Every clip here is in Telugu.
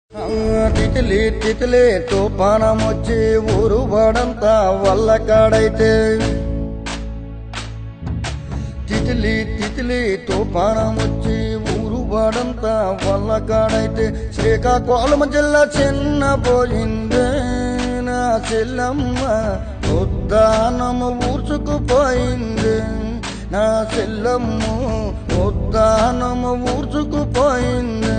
తితిలి తితిలి తుఫానమొచ్చి ఊరు వాడంతా వల్ల కాడైతే తితిలి తితిలి తుఫానమొచ్చి ఊరు వాడంతా వల్ల కాడైతే శ్రీకాకుళం జిల్లా చిన్న పోయిందే నా చెల్లమ్మ ఉద్దానము ఊర్చుకుపోయింది నా చెల్లమ్మ ఉద్దానము ఊర్చుకుపోయింది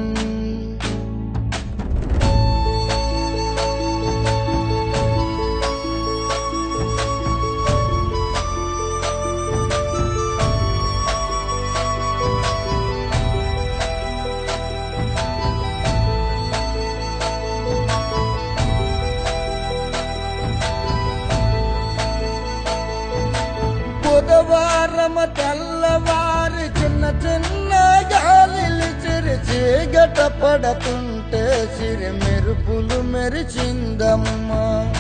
బుధవారం తెల్లవారి చిన్న చిన్న గాలిలు చీకట పడుతుంటే సిరి మెరుపులు మెరిచిందమ్మా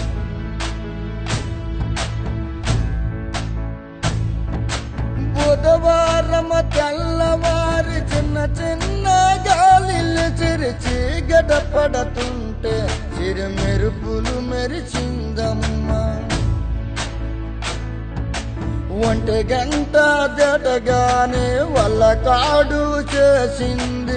బుధవారం తెల్లవారి చిన్న చిన్న గాలిలు చీకట పడుతుంటే సిరి మెరుపులు మెరిచిందమ్మా ఒంటి గంట దాటగానే వల్ల కాడు చేసింది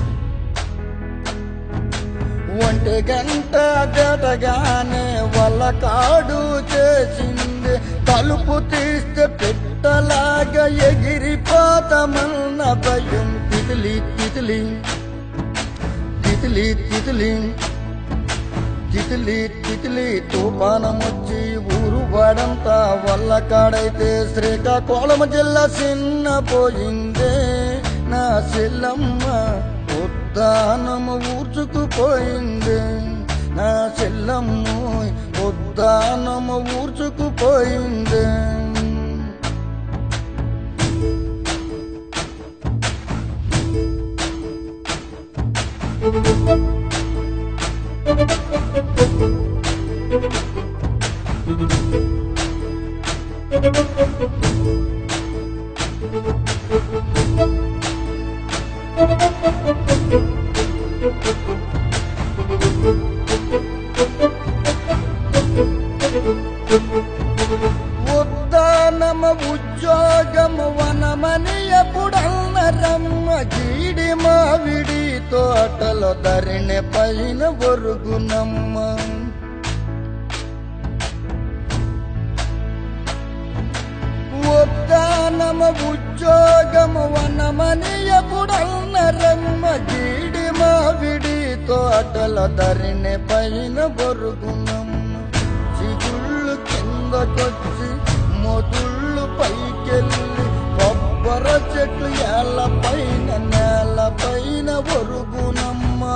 ఒంటి గంట దాటగానే వల్ల కాడు చేసింది తలుపు తీస్తే పెట్టలాగా ఎగిరిపోతామన్న భయం తితిలి తితిలి తితిలి తితిలి తితిలి తితిలి తుఫానమొచ్చి ఊరు వాడంతా వల్ల కాడైతే శ్రీకాకుళం జిల్లా చిన్న పోయిందే నా చెల్లమ్మ ఉద్దానము ఊర్చుకుపోయింది నా చెల్లమ్మ ఉద్దానము ఊర్చుకుపోయింది ఉద్దానమ ఉద్యోగము వనమని ఎప్పుడన్నరమ్మ గీడి మావిడి తోటలో ధరణి పైన ఒరుగునమ్మ ఉద్దానమ ఉద్యోగము వనమని ఎప్పుడన్నరమ్మ గీడి మావిడి తోటలో ధరణి పైన ఒరుగునమ్మ చిగుళ్ళు కిందకొచ్చి మొదుళ్ళు పైకెళ్ళి కొబ్బర చెట్లు నేల పైన ఒరుగునమ్మా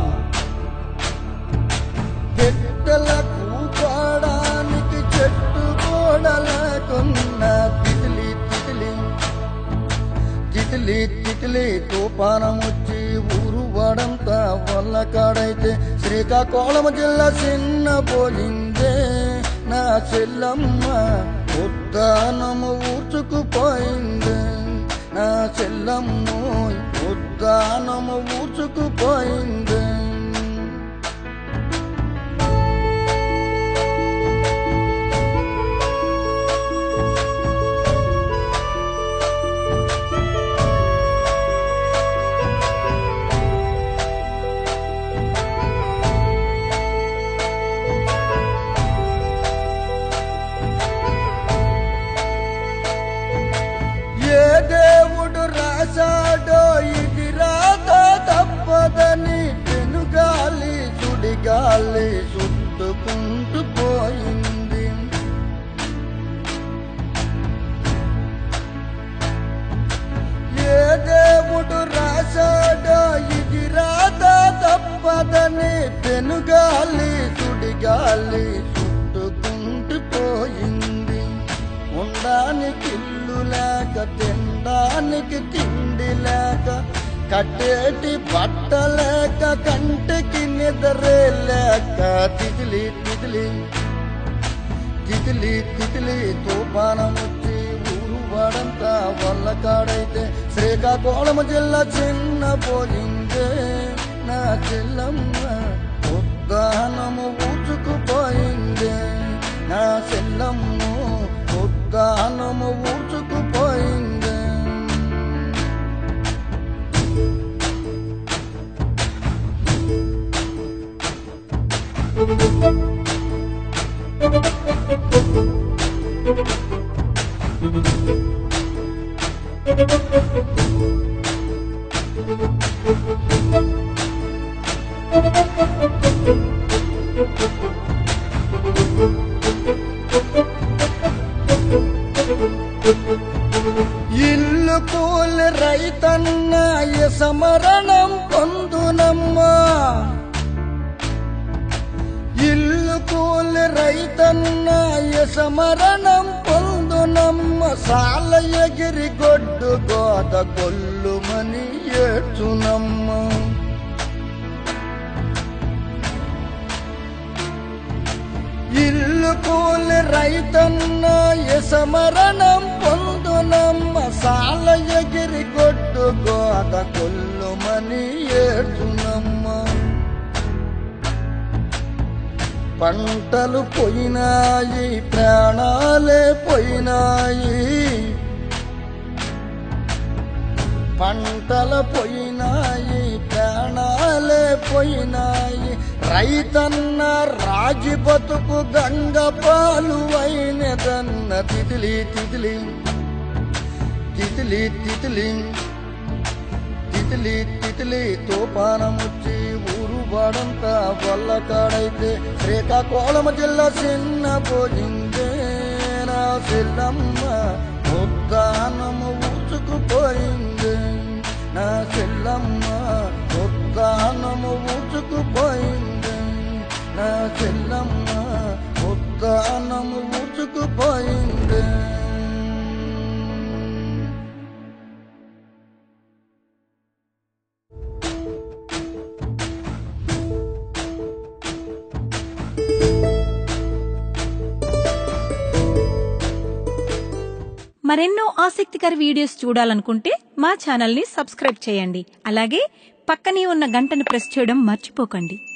పెట్టలకు పాడానికి చెట్టు కూడా లేకున్నా తితిలి తితిలి తితిలి తితిలి తుఫానమొచ్చి ఊరు వాడంతా వల్ల కాడైతే శ్రీకాకుళం జిల్లా చిన్న పోయిందే నా చెల్లమ్మ ఉద్దానము ఊర్చుకుపోయింది నా చెల్లమ్మ ఉద్దానము ఊర్చుకుపోయింది దేవుడు రాశాడో ఇది రాత తప్పదని పెనుగాలి సుడిగాలి చుట్టుకుంటూ పోయింది ఏ దేవుడు రాశాడో ఇది రాత తప్పదని పెనుగాలి సుడిగాలి చుట్టుకుంటూ పోయింది ఉండడానికి లేక తినడానికి తిండి లేక కట్టేటి బట్ట లేక కంటికి నిద్రే లేక తితిలి తితిలి తితిలి తితిలి తుఫానమొచ్చి ఊరు వాడంతా వల్ల కాడైతే శ్రీకాకుళం జిల్లా చిన్న పోయిందే నా చెల్ల చెల్లమ్మ ఉద్దానము ఊచుకుపోయిందే నా చెల్లమ్మ ఉద్దానము ఊచుకుపోయిందే ఇల్లు కూలి రైతన్న సమరణం పొందునమ్మా ఇల్లు కూలి రైతన్న సమరణం పొందునమ్మ సాల ఎగిరి గొడ్డు గోద కొల్లుమని ఏడ్చునమ్మ ఇల్లు కూలి రైతన్న సమరణం పొందునమ్మ సాల ఎగిరి గొడ్డు గోద కొల్లుమని ఏడ్చునమ్మ పంటలు పోయినాయి ప్రాణాలే పోయినాయి పంటలు పోయినాయి ప్రాణాలే పోయినాయి రైతన్న రాజి బతుకు గంగ పాలు అయినదన్న తితిలి తితిలి తితిలి తితిలి తితిలి తితిలి తోపానముచ్చి ఊరు బాడంతా వల్ల కాడైతే శ్రీకాకుళం జిల్లా చిన్న పోయిందే నా చెల్లమ్మ ఉద్దానము ఊచుకుపోయిందే నా చెల్లమ్మ ఉద్దానము ఊచుకుపోయిందే నా చెల్లమ్మ ఉద్దానము ఊచుకుపోయిందే మరెన్నో ఆసక్తికర వీడియోస్ చూడాలనుకుంటే మా ఛానల్ని సబ్స్క్రైబ్ చేయండి. అలాగే పక్కనే ఉన్న గంటను ప్రెస్ చేయడం మర్చిపోకండి.